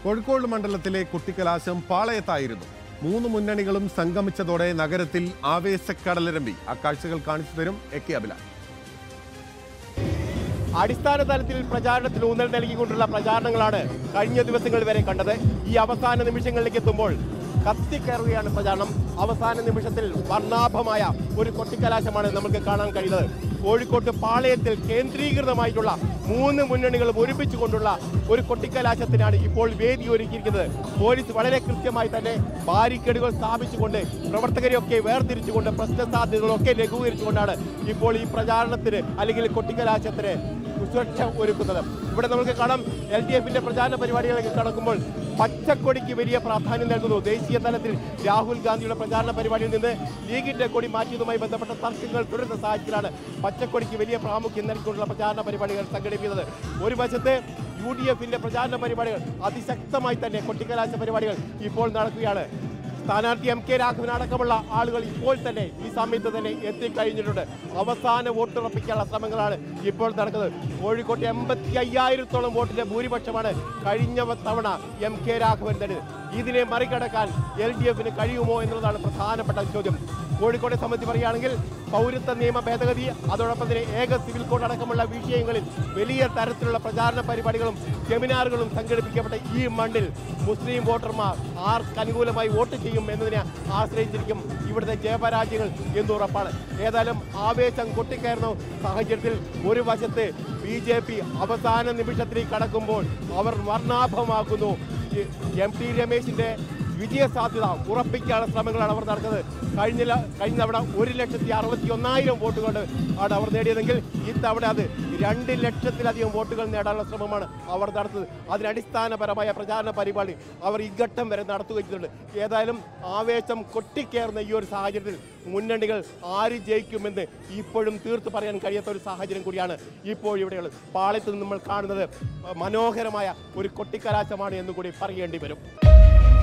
കോഴിക്കോട് മണ്ഡലത്തിലെ കൊട്ടിക്കലാശം പാളയത്തായിരുന്നു. മൂന്ന് മുന്നണികളും സംഗമിച്ചതോടെ നഗരത്തിൽ ആവേശക്കടലിരമ്പി. ആ കാഴ്ചകൾ കാണിച്ചു തരും എ.കെ. അഭിലാഷ്. അടിസ്ഥാന തലത്തിൽ പ്രചാരണത്തിൽ ഊന്നൽ നൽകിക്കൊണ്ടുള്ള പ്രചാരണങ്ങളാണ് കഴിഞ്ഞ ദിവസങ്ങൾ വരെ കണ്ടത്. ഈ അവസാന നിമിഷങ്ങളിലേക്ക് എത്തുമ്പോൾ കത്തിക്കയറുകയാണ് പ്രചാരണം. അവസാന നിമിഷത്തിൽ വർണ്ണാഭമായ ഒരു കൊട്ടിക്കലാശമാണ് നമുക്ക് കാണാൻ കഴിയുന്നത്. കോഴിക്കോട്ട് പാളയത്തിൽ കേന്ദ്രീകൃതമായിട്ടുള്ള മൂന്ന് മുന്നണികളും ഒരുമിച്ചുകൊണ്ടുള്ള ഒരു കൊട്ടിക്കലാശത്തിനാണ് ഇപ്പോൾ വേദി ഒരുക്കിയിരിക്കുന്നത്. പോലീസ് വളരെ കൃത്യമായി തന്നെ ബാരിക്കേഡുകൾ സ്ഥാപിച്ചുകൊണ്ട് പ്രവർത്തകരെയൊക്കെ വേർതിരിച്ചുകൊണ്ട് പ്രശ്ന സാധ്യതകളൊക്കെ ലഘൂകരിച്ചുകൊണ്ടാണ് ഇപ്പോൾ ഈ പ്രചാരണത്തിന് അല്ലെങ്കിൽ കൊട്ടിക്കലാശത്തിന് സുരക്ഷ ഒരുക്കുന്നത്. ഇവിടെ നമുക്ക് കാണാം, LDFന്റെ പ്രചാരണ പരിപാടികളൊക്കെ കടക്കുമ്പോൾ പച്ചക്കൊടിക്ക് വലിയ പ്രാധാന്യം നൽകുന്നു. ദേശീയ തലത്തിൽ രാഹുൽ ഗാന്ധിയുടെ പ്രചാരണ പരിപാടിയിൽ നിന്ന് ലീഗിന്റെ കൊടി മാറ്റിയതുമായി ബന്ധപ്പെട്ട തർക്കങ്ങൾ തുടരുന്ന സാഹചര്യത്തിലാണ് പച്ചക്കൊടിക്ക് വലിയ പ്രാമുഖ്യം നൽകിക്കൊണ്ടുള്ള പ്രചാരണ പരിപാടികൾ സംഘടിപ്പിക്കുന്നത്. ഒരു വശത്ത് UDFന്റെ പ്രചാരണ പരിപാടികൾ അതിശക്തമായി തന്നെ കൊട്ടിക്കലാശ പരിപാടികൾ ഇപ്പോൾ നടക്കുകയാണ്. സ്ഥാനാർത്ഥി MK രാഘവൻ അടക്കമുള്ള ആളുകൾ ഇപ്പോൾ തന്നെ ഈ സമയത്ത് തന്നെ എത്തിക്കഴിഞ്ഞിട്ടുണ്ട്. അവസാന വോട്ടുറപ്പിക്കാനുള്ള ശ്രമങ്ങളാണ് ഇപ്പോൾ നടക്കുന്നത്. കോഴിക്കോട്ട് 85,000-ഓളം വോട്ടിന്റെ ഭൂരിപക്ഷമാണ് കഴിഞ്ഞ തവണ MK രാഘവൻ തന്നെ. ഇതിനെ മറികടക്കാൻ LDFന് കഴിയുമോ എന്നുള്ളതാണ് പ്രധാനപ്പെട്ട ചോദ്യം. കോഴിക്കോട്ടെ സംബന്ധിച്ച് പറയുകയാണെങ്കിൽ പൗരത്വ നിയമ ഭേദഗതി, അതോടൊപ്പം തന്നെ ഏക സിവിൽ കോഡ് അടക്കമുള്ള വിഷയങ്ങളിൽ വലിയ തരത്തിലുള്ള പ്രചാരണ പരിപാടികളും സെമിനാറുകളും സംഘടിപ്പിക്കപ്പെട്ട ഈ മണ്ണിൽ മുസ്ലിം വോട്ടർമാർ ആർക്ക് അനുകൂലമായി വോട്ട് ചെയ്യും എന്നതിനെ ആശ്രയിച്ചിരിക്കും ഇവിടുത്തെ ജയപരാജയങ്ങൾ എന്നുറപ്പാണ്. ഏതായാലും ആവേശം കൊട്ടിക്കയറുന്ന സാഹചര്യത്തിൽ ഒരു വശത്ത് BJP അവസാന നിമിഷത്തിലേക്ക് കടക്കുമ്പോൾ അവർ വർണ്ണാഭമാക്കുന്നു. MT രമേശിന്റെ വിജയസാധ്യത ഉറപ്പിക്കാനുള്ള ശ്രമങ്ങളാണ് അവർ നടക്കുന്നത്. കഴിഞ്ഞ തവണ 1,61,000 വോട്ടുകൾ ആണ് അവർ നേടിയതെങ്കിൽ ഇത്തവണ അത് 2 ലക്ഷത്തിലധികം വോട്ടുകൾ നേടാനുള്ള ശ്രമമാണ് അവർ നടത്തുന്നത്. അതിനടിസ്ഥാനപരമായ പ്രചാരണ പരിപാടി അവർ ഈ ഘട്ടം വരെ നടത്തുകയുണ്ട്. ഏതായാലും ആവേശം കൊട്ടിക്കയറുന്ന ഈ ഒരു സാഹചര്യത്തിൽ മുന്നണികൾ ആര് ജയിക്കുമെന്ന് ഇപ്പോഴും തീർത്ത് പറയാൻ കഴിയാത്ത ഒരു സാഹചര്യം കൂടിയാണ് ഇപ്പോൾ ഇവിടെയുള്ളത്. പാളയത്ത് നിന്ന് നമ്മൾ കാണുന്നത് മനോഹരമായ ഒരു കൊട്ടിക്കലാശമാണ് എന്നുകൂടി പറയേണ്ടി വരും.